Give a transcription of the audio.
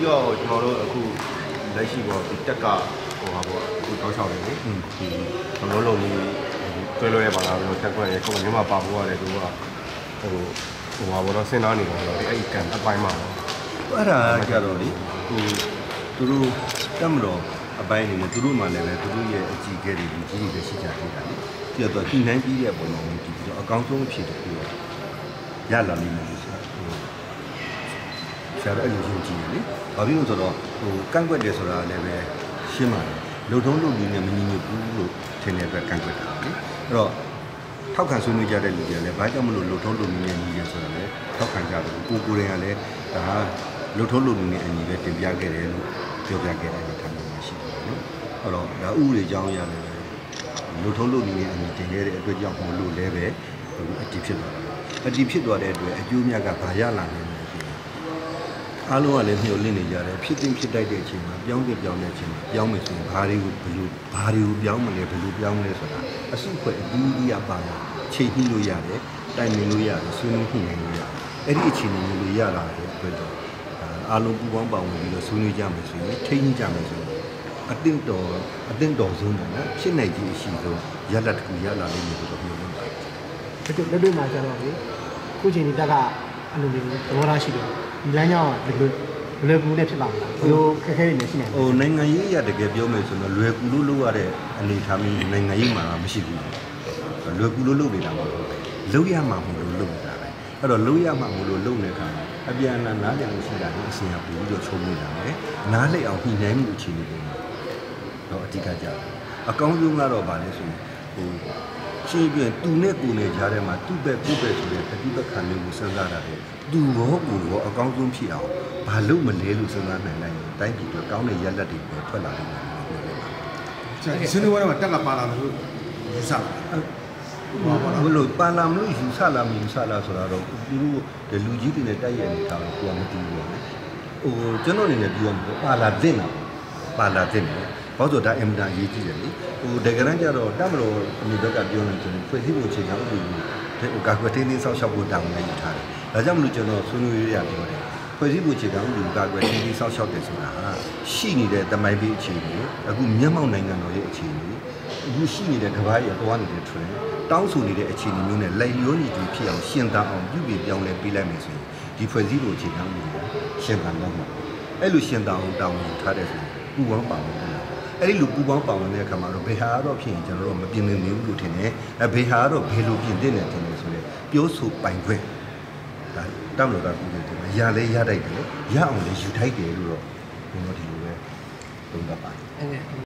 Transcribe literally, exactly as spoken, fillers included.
တော့ကျွန်တော်တို့အခုလက်ရှိပေါ့ဒီတက်ကဟိုဟာပေါ့အခုတောက်ချောင်းနေလေဒီဘလုံးလုံးကြီးတွဲလွဲပါလာပြီးတော့တက်ခွက်ရဲ့ခုမျိုးမှာပါဖို့ရတယ်သူကဟိုဟိုဟာဘောတော့စဉ်းစားနေတော့ဒီအဲ့ဒီကန်အပိုင်းမှာတော့အဲ့ဒါကြတော့လေဟိုသူတို့တက်မတော်အပိုင်းနေနဲ့သူတို့မှလည်းပဲသူတို့ရဲ့အကြည့်ခဲတွေဒီကြီးတွေရှိကြသေးတာလေပြီးတော့သူနှမ်းကြီးတဲ့ပုံစံမျိုးဒီပြီးတော့အကောင်းဆုံးအဖြစ်တစ်ခုရလာလိမ့်မယ်ဆိုတော့ဆရာတို့အဲ့လိုယုံကြည်တယ်လေဘာဖြစ်လို့ဆိုတော့ဟိုကန့်ကွက်တယ်ဆိုတာလည်းပဲရှင်းပါတယ်လုံထုံးလုံကြီးနဲ့မညီညွတ်ဘူးလို့ထင်တဲ့အတွက်ကန့်ကွက်တာလေအဲ့တော့ထောက်ခံဆွေးနွေးကြတဲ့လူတွေလည်းဘာကြောင့်မလို့လုံထုံးလုံကြီးနဲ့ညီရဲဆိုတာလည်းထောက်ခံကြတယ်ကိုကိုရင်ကလည်းဒါလုံထုံးလုံကြီးနဲ့အညီပဲတင်ပြခဲ့တယ်လို့ပြောပြခဲ့တယ်ထားမှာရှိတယ်နော်အဲ့တော့ဒါဥပဒေကြောင်းအရလည်းလုံထုံးလုံကြီးနဲ့အညီတင်ခဲ့တဲ့အတွက်ကြောင့်မလို့လည်းပဲအတည်ဖြစ်သွားတယ်အတည်ဖြစ်သွားတဲ့အတွက်အကျိုးများကဘာရလာလဲအားလုံးကလည်းမျှော်လင့်နေကြတယ်ဖြစ်တင်ဖြစ်တိုက်တဲ့အချိန်မှာပြောင်းပြပြောင်းတဲ့အချိန်မှာပြောင်းမယ်ဆိုရင်ဘာတွေကိုဘယ်လိုဘာတွေကိုပြောင်းမလဲဘယ်လိုပြောင်းမလဲဆိုတာအစုအဖွဲ့အပြီးအပါလာချိန်ညှိလို့ရတယ်တိုင်ပင်လို့ရတယ်ဆွေးနွေးညှိနှိုင်းလို့ရတယ်အဲ့ဒီအခြေအနေမျိုးတွေရလာတဲ့အတွက်တော့အားလုံးပူပေါင်းပါဝင်ပြီးတော့ဆွေးနွေးကြမယ်ဆိုရင်ထိန်းကြမယ်ဆိုရင်အတင်းတော်အတင်းတော်ဆုံးပေါ့နော်ဖြစ်နိုင်ခြင်းအရှိဆုံးရလတ်တစ်ခုရလာလိမ့်မယ်ဆိုတော့ပြောလို့ပါတယ်။လက်တွေ့မှာကျတော့လေခုချိန်ဒီတက်ကအလိုမျိုးသဘောထားရှိတယ်ဒီလမ်းကြောင်းကဒီလိုလွယ်ကူနဲ့ဖြစ်ပါမလားဘယ်လိုခက်ခဲတွေနဲ့ရှိနေလဲဟိုနိုင်ငံရေးအရတကယ်ပြောမယ်ဆိုတော့လွယ်ကူလို့လုပ်ရတဲ့အနေအထားမျိုးနိုင်ငံရေးမှာမရှိဘူးလွယ်ကူလို့လုပ်နေတာမဟုတ်ဘူးလုပ်ရမှာမဟုတ်လို့လုပ်နေတာပဲအဲ့တော့လုပ်ရမှာမဟုတ်လို့လုပ်နေတဲ့အခါမှာအပြန်အလှန်နားလည်လို့ရှိတာဒီအစီအစဉ်ပို့ပြီးတော့ချုံးနေတာပဲနားလည်အောင်ညှိနှိုင်းမှုအခြေအနေတွေတော့အဓိကကြတယ်အကောင်းဆုံးကတော့ဗာလဲဆိုရင်ဟိုရှင်းပြသူနဲ့ကိုယ်နဲ့ကြားထဲမှာသူ့ဘက်ကိုယ့်ဘက်ဆိုတဲ့တတိပက္ခမျိုးကိုစဉ်းစားတာလေသူရောကိုယ်ရောအကောင်းဆုံးဖြစ်အောင်ဘာလို့မလဲလို့စဉ်းစားနိုင်လိုက်ရင်တိုင်းပြည်ကကောင်းတဲ့ရလဒ်တွေပဲထွက်လာတယ်လို့ပြောတယ်ပါ။ကျွန်တော်စဉ်းစားရမှာတက်ကပါလာလို့ယူဆပါဘလို့ပါလာမလို့ယူဆလာမယူဆလာဆိုတာတော့သူတို့ဒီလူကြီးတွေနဲ့တိုက်ရိုက်နေတာကိုကိုယ်ကမသိဘူးပေါ့။ဟိုကျွန်တော်အနေနဲ့ပြောမှာပါလာတဲ့နော်ပါလာတဲ့နော်ဘာလို့ဒါအင်မတန်အရေးကြီးတယ်လေဟိုတကယ်တမ်းကျတော့တမတော်အမျိုးဘက်ကပြောနေတယ်ဖွဲ့စည်းပုံအခြေခံဥပဒေကိုကာကွယ်တင်းတင်းဆောက်ရှောက်ဖို့တောင်းနေထားတယ်ဒါကြောင့်မလို့ကျွန်တော်ဆွေးနွေးရရပြောတယ်ဖွဲ့စည်းပုံအခြေခံဥပဒေကိုကာကွယ်တင်းတင်းဆောက်ရှောက်တယ်ဆိုတာဟာရှိနေတဲ့တမိုင်းပေးအခြေအနေအခုမျက်မှောက်နိုင်ငံတော်ရဲ့အခြေအနေအခုရှိနေတဲ့ကမ္ဘာရဲ့သွားနေတဲ့ trend တောင်းဆိုနေတဲ့အခြေအနေမျိုးနဲ့လိုက်လျောညီတူဖြစ်အောင်ရှင်းသားအောင်ပြုပြင်ပြောင်းလဲပေးလိုက်မယ်ဆိုရင်ဒီဖွဲ့စည်းပုံအခြေခံဥပဒေကိုရှင်းသားတော့မှာအဲ့လိုရှင်းသားအောင်တောင်းယူထားတဲ့ဆိုပူပေါင်းပါဝင်တယ်အဲ့ဒီလိုပူပေါင်းပါဝင်တဲ့အခါမှာတော့ဘယ်ဟာတော့ဖြစ်ရင်ကျွန်တော်တို့မပြင်နေဘူးလို့ထင်တယ်အဲဘယ်ဟာတော့ဘယ်လိုပြင်တဲ့နေတယ်ဆိုတော့ပြောဆိုပိုင်ခွင့်ဒါတောင်းလို့ကပြုတယ်ဒီမှာရလဲရတိုက်တယ်ရအောင်လဲယူထိုက်တယ်လို့တော့ဘုံတော့ဒီလိုပဲသုံးသပ်ပါတယ်